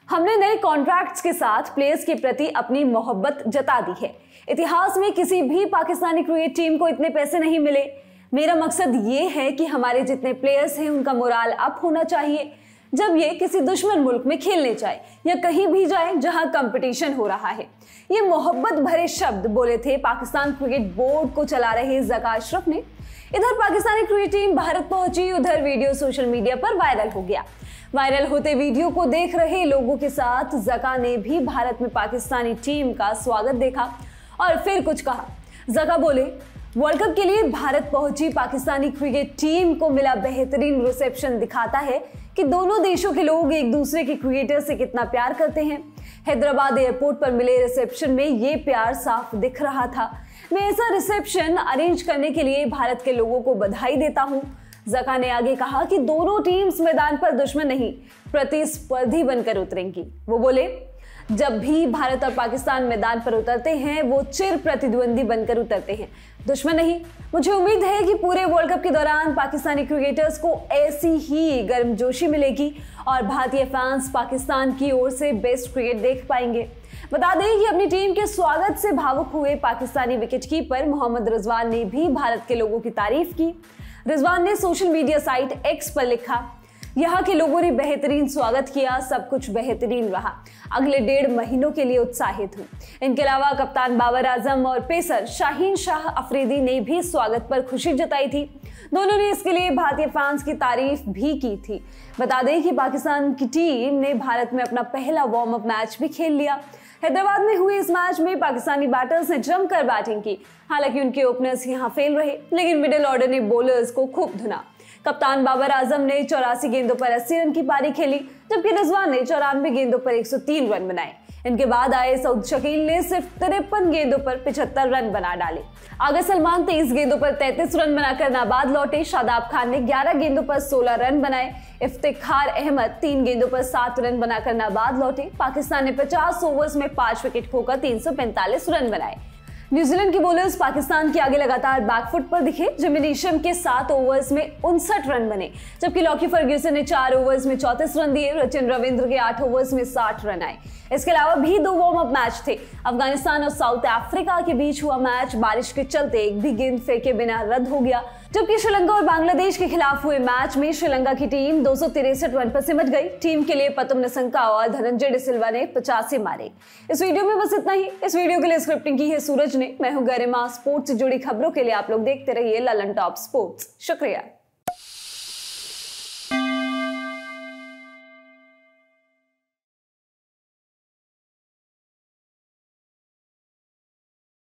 हमने नए कॉन्ट्रैक्ट्स के साथ प्लेयर्स के प्रति अपनी मोहब्बत जता दी है। इतिहास में किसी भी पाकिस्तानी क्रिकेट टीम को इतने पैसे नहीं मिले। मेरा मकसद ये है कि हमारे जितने प्लेयर्स हैं उनका मोराल अप होना चाहिए जब ये किसी दुश्मन मुल्क में खेलने जाए या कहीं भी जाए जहां कंपटीशन हो रहा है। ये मोहब्बत भरे शब्द बोले थे पाकिस्तान क्रिकेट बोर्ड को चला रहे ज़का अशरफ ने। इधर पाकिस्तानी क्रिकेट टीम भारत पहुंची, उधर वीडियो सोशल मीडिया पर वायरल हो गया। वायरल होते वीडियो को देख रहे लोगों के साथ ज़का ने भी भारत में पाकिस्तानी टीम का स्वागत देखा और फिर कुछ कहा। ज़का बोले, वर्ल्ड कप के लिए भारत पहुंची पाकिस्तानी क्रिकेट टीम को मिला बेहतरीन रिसेप्शन दिखाता है कि दोनों देशों के लोग एक दूसरे के क्रिकेटर से कितना प्यार करते हैं। हैदराबाद एयरपोर्ट पर मिले रिसेप्शन में ये प्यार साफ दिख रहा था। मैं ऐसा रिसेप्शन अरेंज करने के लिए भारत के लोगों को बधाई देता हूं। ज़का ने आगे कहा कि दोनों टीम्स मैदान पर दुश्मन नहीं, प्रतिस्पर्धी बनकर उतरेंगी। वो बोले, जब भी भारत और पाकिस्तान मैदान पर उतरते हैं वो चिर प्रतिद्वंदी बनकर उतरते हैं, दुश्मन नहीं। मुझे उम्मीद है कि पूरे वर्ल्ड कप के दौरान पाकिस्तानी क्रिकेटर्स को ऐसी ही गर्मजोशी मिलेगी और भारतीय फैंस पाकिस्तान की ओर से बेस्ट क्रिकेट देख पाएंगे। बता दें कि अपनी टीम के स्वागत से भावुक हुए पाकिस्तानी विकेटकीपर मोहम्मद रिजवान ने भी भारत के लोगों की तारीफ की। रिजवान ने सोशल मीडिया साइट एक्स पर लिखा, यहाँ के लोगों ने बेहतरीन स्वागत किया, सब कुछ बेहतरीन रहा। अगले 1.5 महीनों के लिए उत्साहित हूँ। इनके अलावा कप्तान बाबर आजम और पेसर शाहीन शाह अफरीदी ने भी स्वागत पर खुशी जताई थी। दोनों ने इसके लिए भारतीय फैंस की तारीफ भी की थी। बता दें कि पाकिस्तान की टीम ने भारत में अपना पहला वार्म अप मैच भी खेल लिया। हैदराबाद में हुए इस मैच में पाकिस्तानी बैटर्स ने जमकर बैटिंग की। हालांकि उनके ओपनर्स यहाँ फेल रहे, लेकिन मिडिल ऑर्डर ने बॉलर्स को खूब धुना। कप्तान बाबर आजम ने 84 गेंदों पर 80 रन की पारी खेली, जबकि रिजवान ने 94 गेंदों पर 103 रन बनाए। इनके बाद आए सऊद शकील ने सिर्फ 53 गेंदों पर 75 रन बना डाले। आगे सलमान 23 गेंदों पर 33 रन बनाकर नाबाद लौटे। शादाब खान ने 11 गेंदों पर 16 रन बनाए। इफ्तिखार अहमद 3 गेंदों पर 7 रन बनाकर नाबाद लौटे। पाकिस्तान ने 50 ओवर्स में 5 विकेट खोकर 345 रन बनाए। न्यूजीलैंड के बॉलर्स पाकिस्तान के आगे लगातार बैकफुट पर दिखे। जिमी नीशम के 7 ओवर्स में 59 रन बने, जबकि लॉकी फर्ग्यूसन ने 4 ओवर्स में 34 रन दिए। सचिन रविंद्र के 8 ओवर्स में 60 रन आए। इसके अलावा भी 2 वार्म अप मैच थे। अफगानिस्तान और साउथ अफ्रीका के बीच हुआ मैच बारिश के चलते एक भी गेंद फेंके बिना रद्द हो गया, जबकि श्रीलंका और बांग्लादेश के खिलाफ हुए मैच में श्रीलंका की टीम 263 रन पर सिमट गई। टीम के लिए पतुम निसंका और धनंजय डिसिल्वा ने 85 मारे। इस वीडियो में बस इतना ही। इस वीडियो के लिए स्क्रिप्टिंग की है सूरज ने। मैं हूं गरिमा। स्पोर्ट्स से जुड़ी खबरों के लिए आप लोग देखते रहिए ललन टॉप स्पोर्ट्स। शुक्रिया।